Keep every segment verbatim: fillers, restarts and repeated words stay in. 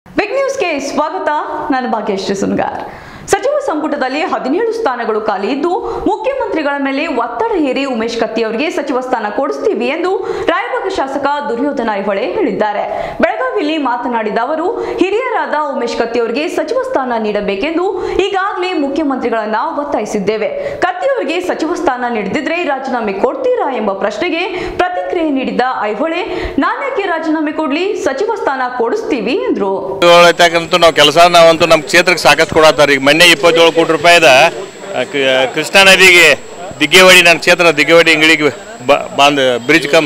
Big ನ್ಯೂಸ್ಗೆ ಸ್ವಾಗತ. ನಾನು ಭಾಗ್ಯಶ್ರೀ ಸುನ್ಗಾರ್. ಸಚಿವ ಸಂಪುಟದಲ್ಲಿ ಹದಿನೇಳು ಸ್ಥಾನಗಳು ಖಾಲಿ ಇದ್ದು ಮುಖ್ಯಮಂತ್ರಿಗಳ ಮೇಲೆ ಒತ್ತಡ ಹೇರಿ ಉಮೇಶ್ ಕತ್ತಿ ಅವರಿಗೆ ಸಚಿವ ಸ್ಥಾನ ಕೊಡಿಸ್ತೀವಿ ಎಂದು ರಾಯಬಾಗ ಶಾಸಕ ದುರ್ಯೋಧನ ಐಹೊಳೆ ಹೇಳಿದ್ದಾರೆ. ಬೆಳಗಾವಿಯಲ್ಲಿ ಮಾತನಾಡಿದ ಅವರು, ಹಿರಿಯರಾದ ಉಮೇಶ್ ಕತ್ತಿ ಅವರಿಗೆ ಸಚಿವ ಸ್ಥಾನ ನೀಡಬೇಕೆಂದು ಈಗಾಗಲೇ ಮುಖ್ಯಮಂತ್ರಿಗಳನ್ನ ಒತ್ತಾಯಿಸಿದ್ದೇವೆ. ಕತ್ತಿ ಅವರಿಗೆ ಸಚಿವ ಸ್ಥಾನ ನೀಡದಿದ್ರೆ ರಾಜೀನಾಮೆ ಕೊಡ್ತೀರಾ ಎಂಬ ಪ್ರಶ್ನೆಗೆ ಪ್ರತಿಕ್ರಿಯೆ ನೀಡಿದ ಐಹೊಳೆ, ನಾನ್ಯಾಕೆ ರಾಜೀನಾಮೆ ಕೊಡ್ಲಿ, ಸಚಿವ ಸ್ಥಾನ ಕೊಡಿಸ್ತೀವಿ ಎಂದ್ರು. ನಾವು ಕೆಲಸ ನಾವಂತೂ ನಮ್ಮ ಕ್ಷೇತ್ರಕ್ಕೆ ಸಾಕಷ್ಟು ಕೊಡತ್ತಾರೆ. ಈಗ ಮೊನ್ನೆ ಇಪ್ಪತ್ತೇಳು ಕೋಟಿ ರೂಪಾಯಿದ ಕೃಷ್ಣಾ ನದಿಗೆ ದಿಗ್ಗೇವಾಡಿ, ನನ್ನ ಕ್ಷೇತ್ರ ದಿಗ್ಗೇವಾಡಿ ಇಂಗಳಿಗೆ ಬಾಂದ್ ಬ್ರಿಡ್ಜ್ ಕಮ್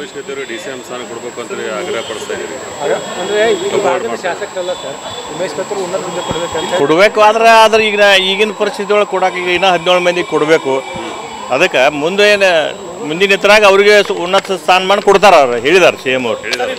ಕೊಡಬೇಕು. ಆದ್ರೆ ಆದ್ರೆ ಈಗ ಈಗಿನ ಪರಿಸ್ಥಿತಿ ಒಳಗೆ ಕೊಡಕ್ಕೆ ಈಗ ಇನ್ನೂ ಹದಿನೇಳು ಮಂದಿಗೆ ಕೊಡಬೇಕು. ಅದಕ್ಕೆ ಮುಂದೆ ಏನು ಮುಂದಿನ ಇತರಾಗ ಅವ್ರಿಗೆ ಉನ್ನತ ಸ್ಥಾನಮಾನ ಕೊಡ್ತಾರ. ಅವ್ರು ಹೇಳಿದಾರೆ, ಸಿ ಎಂ ಅವ್ರು ಹೇಳಿದಾರೆ.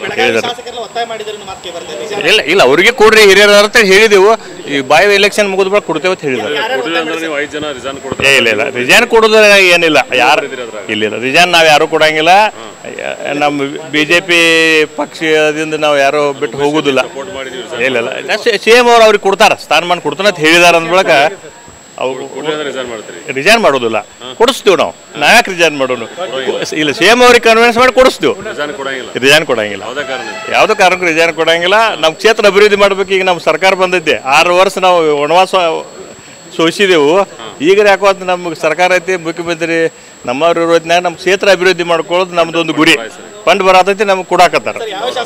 ಇಲ್ಲ ಇಲ್ಲ ಅವ್ರಿಗೆ ಕೊಡ್ರಿ ಹಿರಿಯರ ಅಂತ ಹೇಳಿದೆವು. ಈ ಬಾಯ್ ಎಲೆಕ್ಷನ್ ಮುಗಿದ ಬಳಿಕ ಕೊಡ್ತೇವೆ ಅಂತ ಹೇಳಿದ್ದಾರೆ. ಇಲ್ಲ ಇಲ್ಲ ರಿಜೈನ್ ಕೊಡೋದು ಏನಿಲ್ಲ, ಯಾರು ಇಲ್ಲ ಇಲ್ಲ ರಿಜೈನ್ ನಾವು ಯಾರು ಕೊಡಂಗಿಲ್ಲ. ನಮ್ಮ ಬಿ ಜೆ ಪಿ ಪಕ್ಷದಿಂದ ನಾವು ಯಾರು ಬಿಟ್ಟು ಹೋಗುದಿಲ್ಲ. ಇಲ್ಲ ಇಲ್ಲ ಸಿ ಎಂ ಅವ್ರು ಅವ್ರಿಗೆ ಕೊಡ್ತಾರ, ಸ್ಥಾನಮಾನ ಕೊಡ್ತಾನೆ ಅಂತ ಹೇಳಿದಾರೆ. ಅಂದ ಬಳಿಕ ಅವ್ರು ರಿಜೈನ್ ಮಾಡೋದಿಲ್ಲ, ಕೊಡಿಸ್ತೀವಿ ನಾವು. ನಾವ್ಯಾಕೆ ರಿಜೈನ್ ಮಾಡೋನು? ಇಲ್ಲ ಸಿ ಎಂ ಅವ್ರಿಗೆ ಕನ್ವಿನ್ಸ್ ಮಾಡಿ ಕೊಡಿಸ್ತೀವಿ. ರಿಜೈನ್ ಕೊಡಂಗಿಲ್ಲ, ಯಾವುದೇ ಕಾರಣಕ್ಕೂ ರಿಜೈನ್ ಕೊಡಂಗಿಲ್ಲ. ನಮ್ಮ ಕ್ಷೇತ್ರ ಅಭಿವೃದ್ಧಿ ಮಾಡ್ಬೇಕು. ಈಗ ನಮ್ಮ ಸರ್ಕಾರ ಬಂದಿದ್ದೆ, ಆರು ವರ್ಷ ನಾವು ವನವಾಸ ಸೋಸಿದೆವು. ಈಗ ಯಾಕೋ ಅಂತ ನಮ್ಗೆ ಸರ್ಕಾರ ಐತಿ, ಮುಖ್ಯಮಂತ್ರಿ ನಮ್ಮವ್ರ ಇರೋದ್ನಾಗ ನಮ್ಮ ಕ್ಷೇತ್ರ ಅಭಿವೃದ್ಧಿ ಮಾಡ್ಕೊಳ್ಳೋದು ನಮ್ದು ಒಂದು ಗುರಿ. ಫಂಡ್ ಬರತೈತಿ, ನಮ್ಗೆ ಕೊಡಾಕತ್ತಾರ.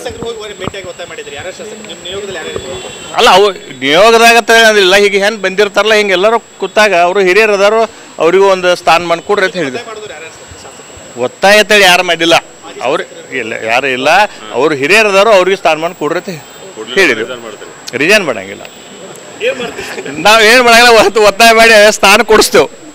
ಅಲ್ಲ ಅವು ನಿಯೋಗದಾಗ ಇಲ್ಲ, ಈಗ ಹೆಂಗೆ ಬಂದಿರ್ತಾರಲ್ಲ ಹಿಂಗೆ ಎಲ್ಲರೂ ಕೂತಾಗ ಅವರು ಹಿರಿಯರು ಅದಾರು, ಅವರಿಗೂ ಒಂದು ಸ್ಥಾನಮಾನ ಕೊಡ್ರಿ ಅಂತ ಹೇಳಿದ್ರು. ಒತ್ತಾಯ ಅಂತೇಳಿ ಯಾರು ಮಾಡಿಲ್ಲ, ಅವ್ರು ಇಲ್ಲ ಯಾರು ಇಲ್ಲ, ಅವ್ರು ಹಿರಿಯರು ಅದಾರು, ಅವ್ರಿಗೆ ಸ್ಥಾನಮಾನ ಕೊಡ್ರಿ ಅಂತ ಹೇಳಿದ್ರು. ರಿಜೈನ್ ಮಾಡಂಗಿಲ್ಲ, ನಾವು ಏನು ಮಾಡಂಗಿಲ್ಲ, ಒತ್ತಾಯ ಮಾಡಿ ಸ್ಥಾನ ಕೊಡಿಸ್ತೇವೆ.